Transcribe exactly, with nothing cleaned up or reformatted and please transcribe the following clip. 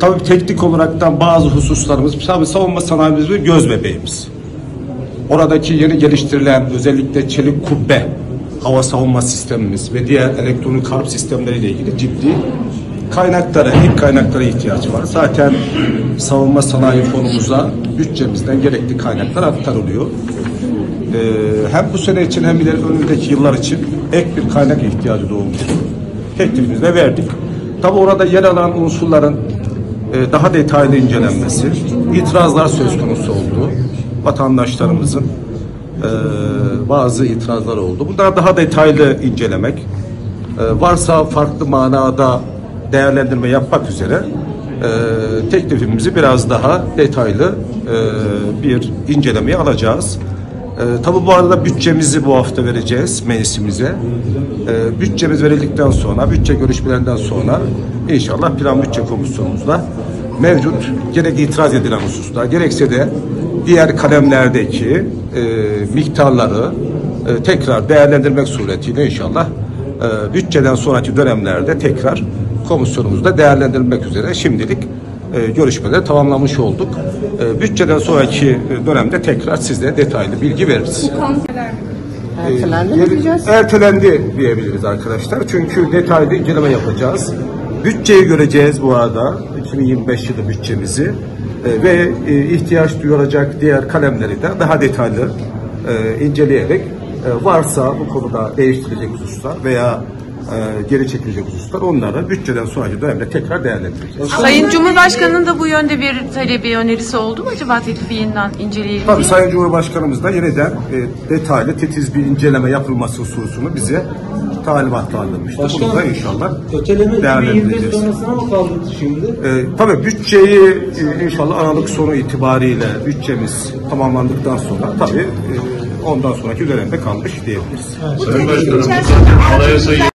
tabii teknik olaraktan bazı hususlarımız, tabii savunma sanayimiz bir göz bebeğimiz. Oradaki yeni geliştirilen özellikle çelik kubbe, hava savunma sistemimiz ve diğer elektronik harp sistemleriyle ilgili ciddi kaynaklara, ek kaynaklara ihtiyaç var. Zaten savunma sanayi fonumuza bütçemizden gerekli kaynaklar aktarılıyor. Ee, hem bu sene için hem de önümüzdeki yıllar için ek bir kaynak ihtiyacı doğmuştur. Teklifimizde verdik. Tabi orada yer alan unsurların e, daha detaylı incelenmesi, itirazlar söz konusu oldu. Vatandaşlarımızın e, bazı itirazları oldu. Bunları daha detaylı incelemek, e, varsa farklı manada değerlendirme yapmak üzere e, teklifimizi biraz daha detaylı e, bir incelemeye alacağız. E, tabi bu arada bütçemizi bu hafta vereceğiz meclisimize. E, bütçemiz verildikten sonra, bütçe görüşmelerinden sonra inşallah plan bütçe komisyonumuzda mevcut gerek itiraz edilen hususlar, gerekse de diğer kalemlerdeki e, miktarları e, tekrar değerlendirmek suretiyle inşallah e, bütçeden sonraki dönemlerde tekrar komisyonumuzda değerlendirilmek üzere şimdilik e, görüşmeleri tamamlamış olduk. E, bütçeden sonraki dönemde tekrar size detaylı bilgi veririz. Ertelendi mi diyeceğiz? Ertelendi diyebiliriz arkadaşlar. Çünkü detaylı inceleme yapacağız. Bütçeyi göreceğiz bu arada. iki bin yirmi beş yılı bütçemizi e, ve e, ihtiyaç duyulacak diğer kalemleri de daha detaylı e, inceleyerek e, varsa bu konuda değiştirecek hususlar veya e, geri çekilecek hususlar onları bütçeden sonraki dönemde tekrar değerlendireceğiz. Sayın Cumhurbaşkanı'nın da bu yönde bir talebi, önerisi oldu mu acaba, teklifi yeniden inceleyelim? Tabii Sayın Cumhurbaşkanımız da yeniden e, detaylı, titiz bir inceleme yapılması hususunu bize talimatlandırmıştır. Bunu da inşallah değerlendireceğiz. Sonrasına mı kaldı şimdi? E, tabii bütçeyi e, inşallah Aralık sonu itibariyle bütçemiz tamamlandıktan sonra tabii e, ondan sonraki dönemde kalmış diyebiliriz. Sayın Başkanım, anayasayı